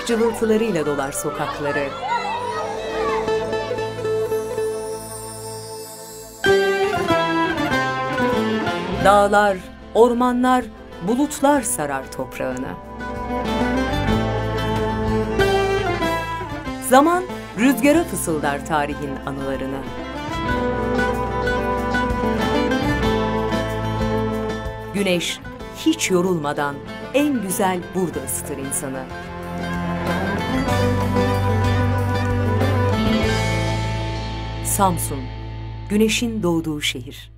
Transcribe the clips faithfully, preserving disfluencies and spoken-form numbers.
cıvıltılarıyla dolar sokakları. Dağlar, ormanlar, bulutlar sarar toprağını. Zaman rüzgara fısıldar tarihin anılarını. Güneş hiç yorulmadan en güzel burada ısıtır insanı. Samsun, güneşin doğduğu şehir.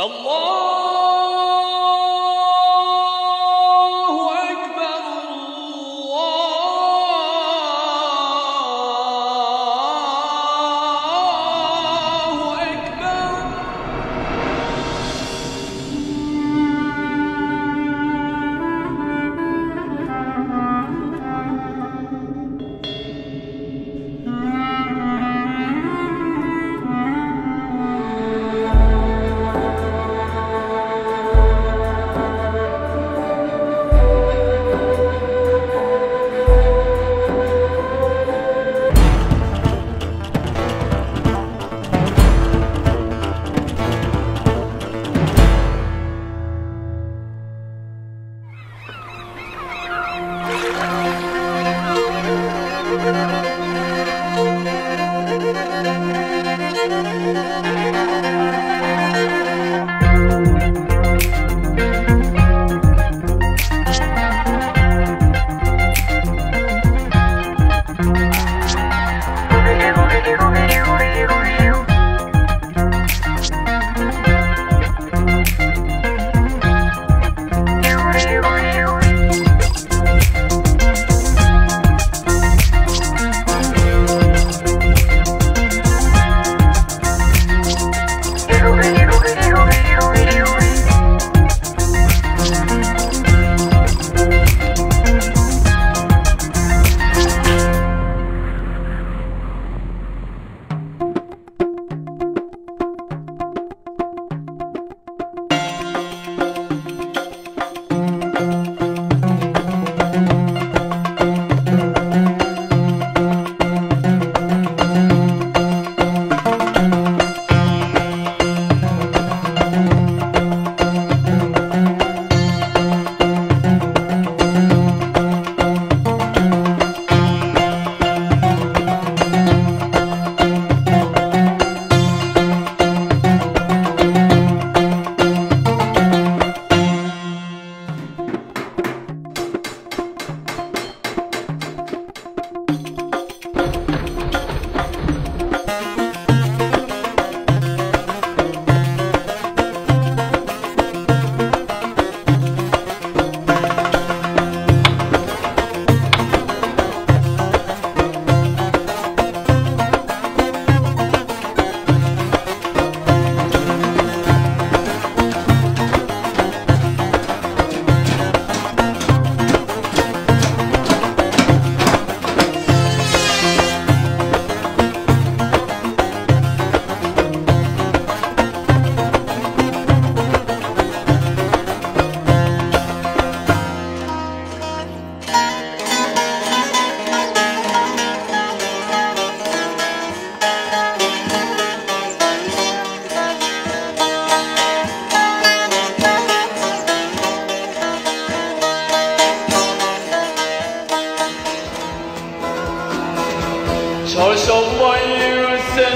Çarşambayı sen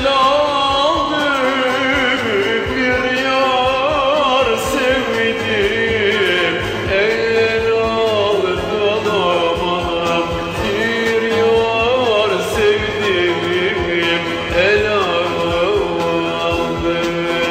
aldın, bir yar sevdim. El aldım anam, bir yar sevdim. El aldım.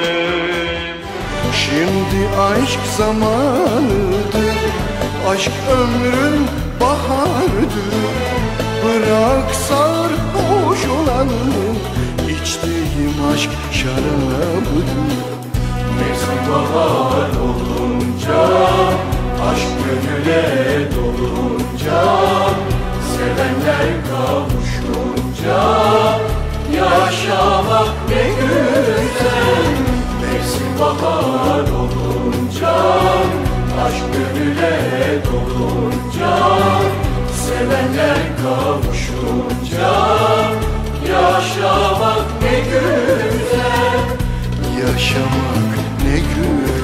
Şimdi aşk zamanıdır, aşk ömrün baharıdır. Bırak sarhoş olanı, içtiğim aşk şarabıdır. Mevsim bahar olunca, aşk gönüle dolunca, sevenler kavuşunca, yaşamak ne güzel. Mevsim bahar olunca, aşk gönüle dolunca, sevenler kavuşunca, yaşamak ne güzel. Yaşamak ne güzel.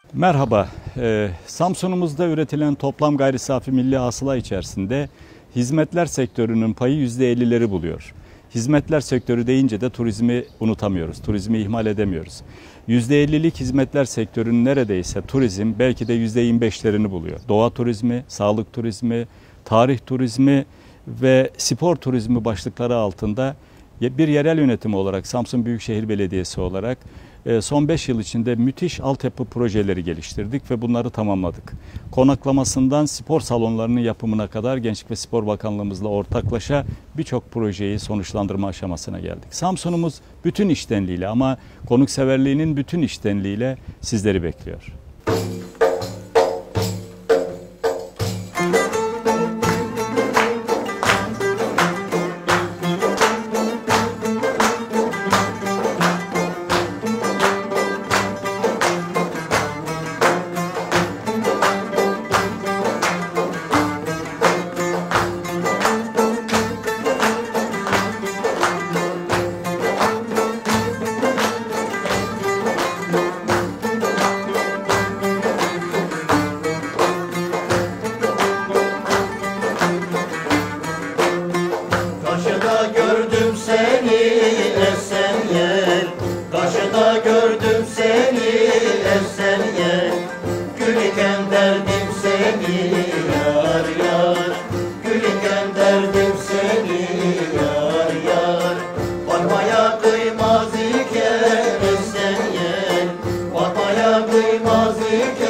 Merhaba, ee, Samsun'umuzda üretilen toplam gayri safi milli hasıla içerisinde hizmetler sektörünün payı yüzde ellileri buluyor. Hizmetler sektörü deyince de turizmi unutamıyoruz, turizmi ihmal edemiyoruz. yüzde ellilik hizmetler sektörünün neredeyse turizm belki de yüzde yirmi beşlerini buluyor. Doğa turizmi, sağlık turizmi, tarih turizmi ve spor turizmi başlıkları altında bir yerel yönetim olarak, Samsun Büyükşehir Belediyesi olarak son beş yıl içinde müthiş altyapı projeleri geliştirdik ve bunları tamamladık. Konaklamasından spor salonlarının yapımına kadar Gençlik ve Spor Bakanlığımızla ortaklaşa birçok projeyi sonuçlandırma aşamasına geldik. Samsun'umuz bütün içtenliğiyle ama konukseverliğinin bütün içtenliğiyle sizleri bekliyor. Karşıda gördüm seni esen yer, gülüken derdim seni yar yar, gülüken derdim seni yar yar. Bakmaya kıymaz iken esen yer, bakmaya kıymaz iken